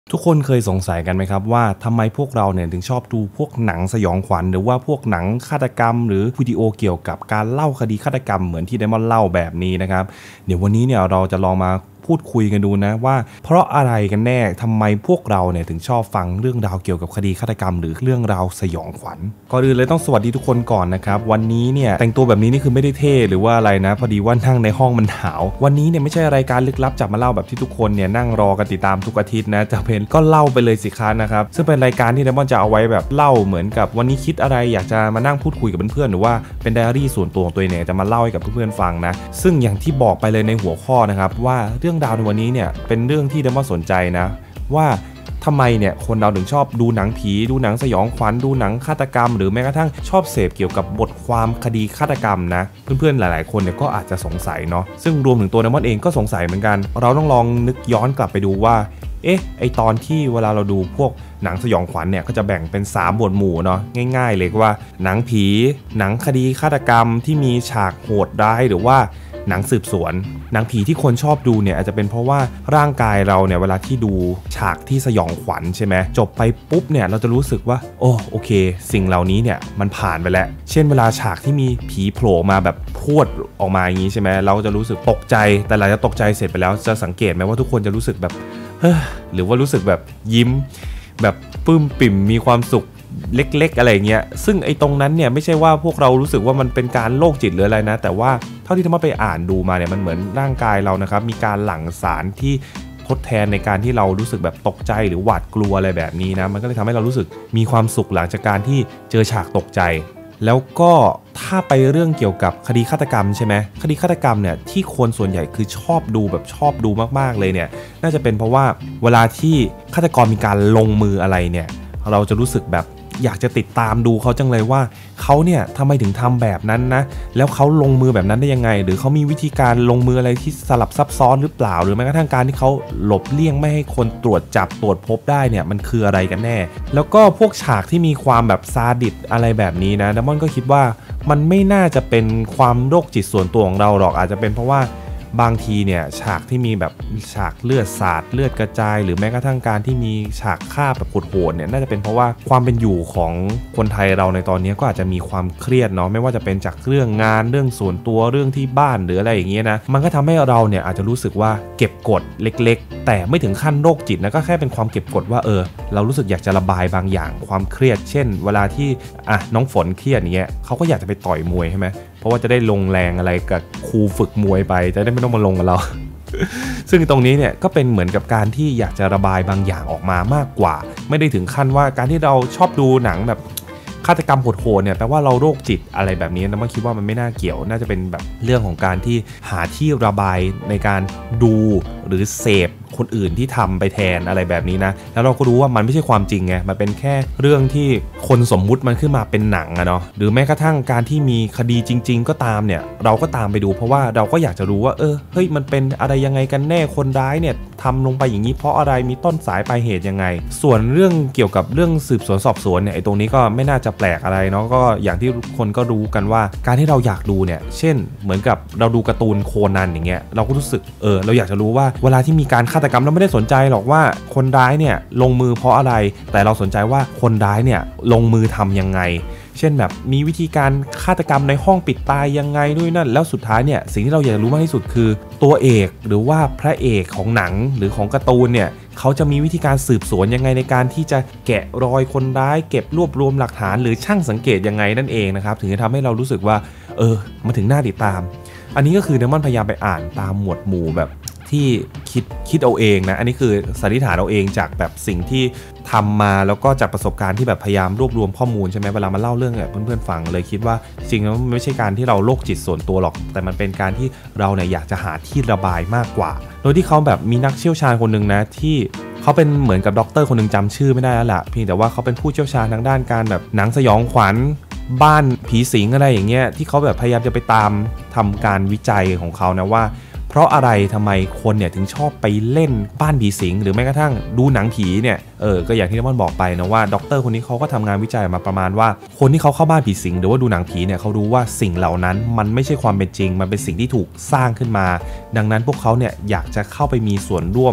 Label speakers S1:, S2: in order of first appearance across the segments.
S1: ทุกคนเคยสงสัยกันไหมครับว่าทำไมพวกเราเนี่ยถึงชอบดูพวกหนังสยองขวัญหรือว่าพวกหนังฆาตกรรมหรือวิดีโอเกี่ยวกับการเล่าคดีฆาตกรรมเหมือนที่ไดมอนด์เล่าแบบนี้นะครับเดี๋ยววันนี้เนี่ยเราจะลองมาพูดคุยกันดูนะว่าเพราะอะไรกันแน่ทำไมพวกเราเนี่ยถึงชอบฟังเรื่องราวเกี่ยวกับคดีฆาตกรรมหรือเรื่องราวสยองขวัญก่อนอื่นเลยต้องสวัสดีทุกคนก่อนนะครับวันนี้เนี่ยแต่งตัวแบบนี้นี่คือไม่ได้เท่หรือว่าอะไรนะพอดีว่านั่งในห้องมันหนาววันนี้เนี่ยไม่ใช่รายการลึกลับจับมาเล่าแบบที่ทุกคนเนี่ยนั่งรอกันติดตามทุกอาทิตย์นะจะเป็นก็เล่าไปเลยสิคะนะครับซึ่งเป็นรายการที่ไดมอนด์จะเอาไว้แบบเล่าเหมือนกับวันนี้คิดอะไรอยากจะมานั่งพูดคุยกับเพื่อนๆหรือว่าเป็นไดอารี่ส่วนตัวของตัวเองเนี่ยจะมาเล่าให้กับเพื่อนๆฟังนะซึ่งอย่างที่บอกไปเลยในหัวข้อนะครับว่าเรื่องราวในวันนี้เนี่ยเป็นเรื่องที่ไดมอนด์สนใจนะว่าทำไมเนี่ยคนเราถึงชอบดูหนังผีดูหนังสยองขวัญดูหนังฆาตกรรมหรือแม้กระทั่งชอบเสพเกี่ยวกับบทความคดีฆาตกรรมนะเพื่อนๆหลายๆคนเนี่ยก็อาจจะสงสัยเนาะซึ่งรวมถึงตัวไดมอนด์เองก็สงสัยเหมือนกันเราต้องลองนึกย้อนกลับไปดูว่าไอตอนที่เวลาเราดูพวกหนังสยองขวัญเนี่ยก็จะแบ่งเป็น3หมวดหมู่เนาะง่ายๆเลยว่าหนังผีหนังคดีฆาตกรรมที่มีฉากโหดร้ายหรือว่าหนังสืบสวนหนังผีที่คนชอบดูเนี่ยอาจจะเป็นเพราะว่าร่างกายเราเนี่ยเวลาที่ดูฉากที่สยองขวัญใช่ไหมจบไปปุ๊บเนี่ยเราจะรู้สึกว่าโอเคสิ่งเหล่านี้เนี่ยมันผ่านไปแล้วเช่นเวลาฉากที่มีผีโผล่มาแบบพรวดออกมาอย่างนี้ใช่ไหมเราจะรู้สึกตกใจแต่หลังจากตกใจเสร็จไปแล้วจะสังเกตไหมว่าทุกคนจะรู้สึกแบบหรือว่ารู้สึกแบบยิ้มแบบปลื้มปิ่มมีความสุขเล็กๆอะไรเงี้ยซึ่งไอ้ตรงนั้นเนี่ยไม่ใช่ว่าพวกเรารู้สึกว่ามันเป็นการโรคจิตหรืออะไรนะแต่ว่าเท่าที่เราไปอ่านดูมาเนี่ยมันเหมือนร่างกายเรานะครับมีการหลั่งสารที่ทดแทนในการที่เรารู้สึกแบบตกใจหรือหวาดกลัวอะไรแบบนี้นะมันก็เลยทำให้เรารู้สึกมีความสุขหลังจากการที่เจอฉากตกใจแล้วก็ถ้าไปเรื่องเกี่ยวกับคดีฆาตกรรมใช่ไหมคดีฆาตกรรมเนี่ยที่คนส่วนใหญ่คือชอบดูแบบชอบดูมากๆเลยเนี่ยน่าจะเป็นเพราะว่าเวลาที่ฆาตกรมีการลงมืออะไรเนี่ยเราจะรู้สึกแบบอยากจะติดตามดูเขาจังเลยว่าเขาเนี่ยทำไมถึงทำแบบนั้นนะแล้วเขาลงมือแบบนั้นได้ยังไงหรือเขามีวิธีการลงมืออะไรที่สลับซับซ้อนหรือเปล่าหรือแม้กระทั่งการที่เขาหลบเลี่ยงไม่ให้คนตรวจจับตรวจพบได้เนี่ยมันคืออะไรกันแน่แล้วก็พวกฉากที่มีความแบบซาดิสอะไรแบบนี้นะไดมอนด์ก็คิดว่ามันไม่น่าจะเป็นความโรคจิตส่วนตัวของเราหรอกอาจจะเป็นเพราะว่าบางทีเนี่ยฉากที่มีแบบฉากเลือดสาดเลือดกระจายหรือแม้กระทั่งการที่มีฉากฆ่าแบบโหดๆเนี่ยน่าจะเป็นเพราะว่าความเป็นอยู่ของคนไทยเราในตอนนี้ก็อาจจะมีความเครียดเนาะไม่ว่าจะเป็นจากเรื่องงานเรื่องส่วนตัวเรื่องที่บ้านหรืออะไรอย่างเงี้ยนะมันก็ทำให้เราเนี่ยอาจจะรู้สึกว่าเก็บกดเล็กๆแต่ไม่ถึงขั้นโรคจิตนะก็แค่เป็นความเก็บกดว่าเรารู้สึกอยากจะระบายบางอย่างความเครียดเช่นเวลาที่น้องฝนเครียดอย่างเงี้ยเขาก็อยากจะไปต่อยมวยใช่ไหมเพราะว่าจะได้ลงแรงอะไรกับครูฝึกมวยไปจะได้ไม่ต้องมาลงกับเรา ซึ่งตรงนี้เนี่ยก็เป็นเหมือนกับการที่อยากจะระบายบางอย่างออกมามากกว่าไม่ได้ถึงขั้นว่าการที่เราชอบดูหนังแบบฆาตกรรมโหดๆเนี่ยแปลว่าเราโรคจิตอะไรแบบนี้นะมันคิดว่ามันไม่น่าเกี่ยวน่าจะเป็นแบบเรื่องของการที่หาที่ระบายในการดูหรือเสพคนอื่นที่ทำไปแทนอะไรแบบนี้นะแล้วเราก็รู้ว่ามันไม่ใช่ความจริงไงมันเป็นแค่เรื่องที่คนสมมุติมันขึ้นมาเป็นหนังอะเนาะหรือแม้กระทั่งการที่มีคดีจริงๆก็ตามเนี่ยเราก็ตามไปดูเพราะว่าเราก็อยากจะรู้ว่าเฮ้ยมันเป็นอะไรยังไงกันแน่คนร้ายเนี่ยทำลงไปอย่างนี้เพราะอะไรมีต้นสายปลายเหตุยังไงส่วนเรื่องเกี่ยวกับเรื่องสืบสวนสอบสวนเนี่ยไอ้ตรงนี้ก็ไม่น่าจะแปลกอะไรเนาะก็อย่างที่คนก็รู้กันว่าการที่เราอยากดูเนี่ยเช่นเหมือนกับเราดูการ์ตูนโคนันอย่างเงี้ยเราก็รู้สึกเราอยากจะรู้ว่าเวลาที่มีการฆาตกรรมเราไม่ได้สนใจหรอกว่าคนร้ายเนี่ยลงมือเพราะอะไรแต่เราสนใจว่าคนร้ายเนี่ยลงมือทำยังไงเช่นแบบมีวิธีการฆาตกรรมในห้องปิดตายยังไงด้วยนั่นแล้วสุดท้ายเนี่ยสิ่งที่เราอยากรู้มากที่สุดคือตัวเอกหรือว่าพระเอกของหนังหรือของการ์ตูนเนี่ยเขาจะมีวิธีการสืบสวนยังไงในการที่จะแกะรอยคนร้ายเก็บรวบรวมหลักฐานหรือช่างสังเกตยังไงนั่นเองนะครับถึงจะทำให้เรารู้สึกว่ามาถึงหน้าติดตามอันนี้ก็คือไดมอนด์พยายามไปอ่านตามหมวดหมู่แบบที่คิดเอาเองนะอันนี้คือสันนิษฐานเอาเองจากแบบสิ่งที่ทำมาแล้วก็จากประสบการณ์ที่แบบพยายามรวบรวมข้อมูลใช่ไหมเวลามาเล่าเรื่องเพื่อนๆฟังเลยคิดว่าจริงๆแล้วมันไม่ใช่การที่เราโรคจิตส่วนตัวหรอกแต่มันเป็นการที่เราเนี่ยอยากจะหาที่ระบายมากกว่าโดยที่เขาแบบมีนักเชี่ยวชาญคนหนึ่งนะที่เขาเป็นเหมือนกับด็อกเตอร์คนหนึ่งจำชื่อไม่ได้แล้วล่ะเพียงแต่ว่าเขาเป็นผู้เชี่ยวชาญทางด้านการแบบหนังสยองขวัญบ้านผีสิงอะไรอย่างเงี้ยที่เขาแบบพยายามจะไปตามทำการวิจัยของเขานะว่าเพราะอะไรทำไมคนเนี่ยถึงชอบไปเล่นบ้านผีสิงหรือแม้กระทั่งดูหนังผีเนี่ยก็อย่างที่น้ำมันบอกไปนะว่าด็อกเตอร์คนนี้เขาก็ทำงานวิจัยมาประมาณว่าคนที่เขาเข้าบ้านผีสิงหรือว่าดูหนังผีเนี่ยเขารู้ว่าสิ่งเหล่านั้นมันไม่ใช่ความเป็นจริงมันเป็นสิ่งที่ถูกสร้างขึ้นมาดังนั้นพวกเขาเนี่ยอยากจะเข้าไปมีส่วนร่วม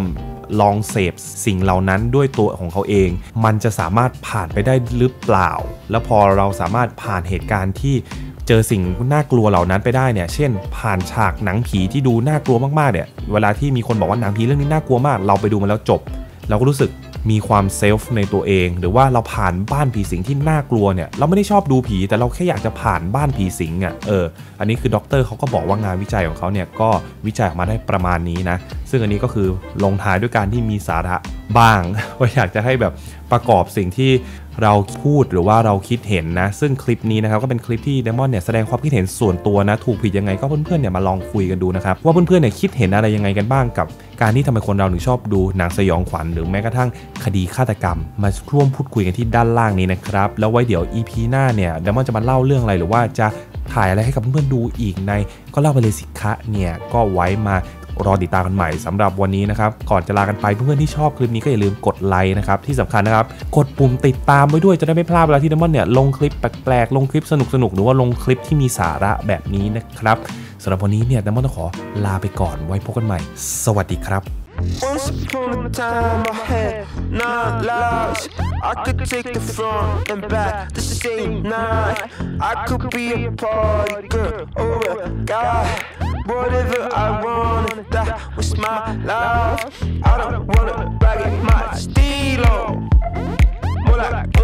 S1: ลองเสพสิ่งเหล่านั้นด้วยตัวของเขาเองมันจะสามารถผ่านไปได้หรือเปล่าแล้วพอเราสามารถผ่านเหตุการณ์ที่เจอสิ่งน่ากลัวเหล่านั้นไปได้เนี่ยเช่นผ่านฉากหนังผีที่ดูน่ากลัวมากๆเนี่ยเวลาที่มีคนบอกว่าหนังผีเรื่องนี้น่ากลัวมากเราไปดูมันแล้วจบเราก็รู้สึกมีความเซลฟ์ในตัวเองหรือว่าเราผ่านบ้านผีสิงที่น่ากลัวเนี่ยเราไม่ได้ชอบดูผีแต่เราแค่อยากจะผ่านบ้านผีสิงอ่ะอันนี้คือด็อกเตอร์เขาก็บอกว่างานวิจัยของเขาเนี่ยก็วิจัยออกมาได้ประมาณนี้นะซึ่งอันนี้ก็คือลงท้ายด้วยการที่มีสาระบ้างว่าอยากจะให้แบบประกอบสิ่งที่เราพูดหรือว่าเราคิดเห็นนะซึ่งคลิปนี้นะครับก็เป็นคลิปที่เดมอนเนี่ยแสดงความคิดเห็นส่วนตัวนะถูกผิดยังไงก็เพื่อนๆเนี่ยมาลองคุยกันดูนะครับว่าเพื่อนๆเนี่ยคิดเห็นอะไรยังไงกันบ้างกับการที่ทำไมคนเราถึงชอบดูหนังสยองขวัญหรือแม้กระทั่งคดีฆาตกรรมมาร่วมพูดคุยกันที่ด้านล่างนี้นะครับแล้วไว้เดี๋ยว EP หน้าเนี่ยเดมอนจะมาเล่าเรื่องอะไรหรือว่าจะถ่ายอะไรให้กับเพื่อนๆดูอีกในก็เล่าไปเลยสิคะเนี่ยก็ไว้มารอติดตามกันใหม่สำหรับวันนี้นะครับก่อนจะลากันไปเพื่อนๆที่ชอบคลิปนี้ก็อย่าลืมกดไลค์นะครับที่สำคัญนะครับกดปุ่มติดตามไว้ด้วยจะได้ไม่พลาดเวลาที่เดมอนเนี่ยลงคลิปแปลกๆลงคลิปสนุกๆหรือว่าลงคลิปที่มีสาระแบบนี้นะครับสำหรับวันนี้เนี่ยเดมอนต้องขอลาไปก่อนไว้พบกันใหม่สวัสดีครับ
S2: Once upon a time I had 9 lives. I could take the front and back the same night. I could be a party girl or a guy. Whatever I wanted, that was my life. I don't wanna brag it, my stilo. More like